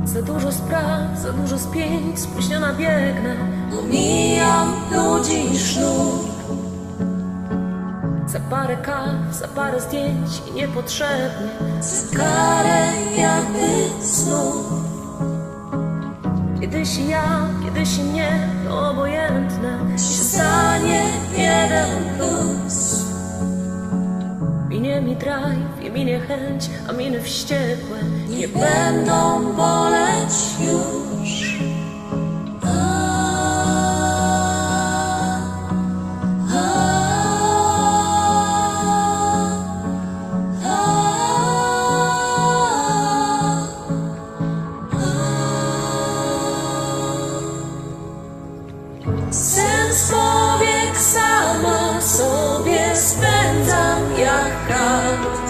Za dużo spraw, za dużo spięć, spóźniona biegnę. Omijam ludzi i sznur. Za parę kaw, za parę zdjęć i niepotrzebnie. Za karę jakby znów. Kiedyś ja, kiedyś nie, to obojętne. Się stanie jeden plus. Minie mi drive i minie chęć, a miny wściekłe nie będą boleć już. Sens powiek sama sobie spędzam jak kart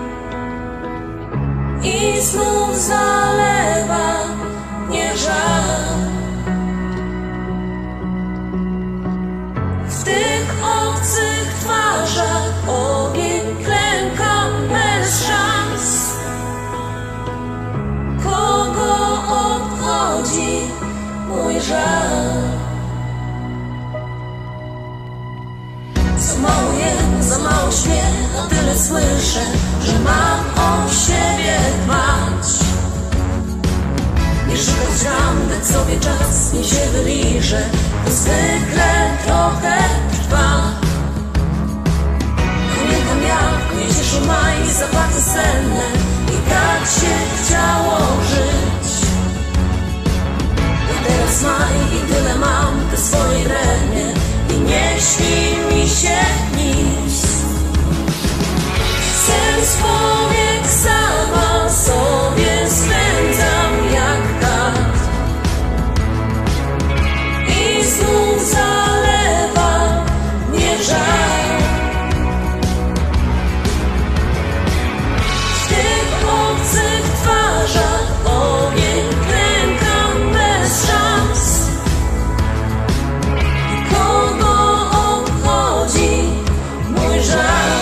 i znów zalewa mnie żal. W tych obcych twarzach ogień klękam bez szans. Kogo obchodzi mój żal? Za mało jem, za mało śpię, a tyle słyszę, że mam o siebie dbać. Nie szukać ram, dać sobie czas, nie się wyliżę, to zwykle trochę trwa. Pamiętam jak mnie cieszył maj, zapachy senne i tak się chciało żyć. A teraz maj i tyle mam, te swoje drewnie i nie śni mi się nic. Sens powiek sama sobie spędzam jak kart i znów zalewa mnie żal. W tych obcych twarzach ogień klękam bez szans. Mój żal.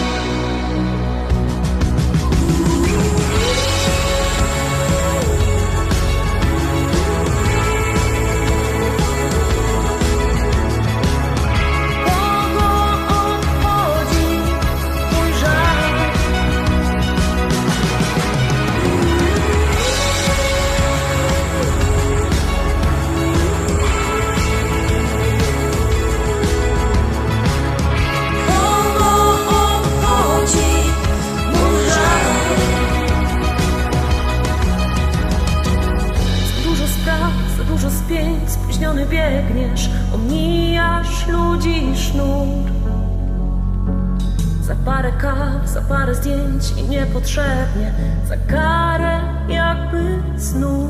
Kogo obchodzi mój żal? Za dużo spięć, spóźniony biegniesz, omijasz ludzi i sznur. Za parę kaw, za parę zdjęć i niepotrzebnie, za karę jakby znów.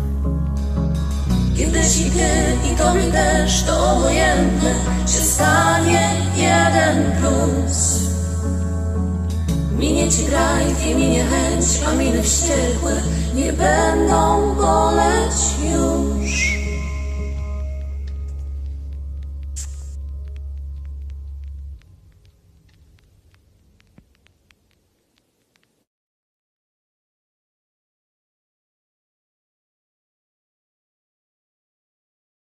Kiedyś i ty, i tobie też, to obojętne, się stanie jeden plus. Minie ci drive i minie chęć, a miny wściekłe nie będą boleć już.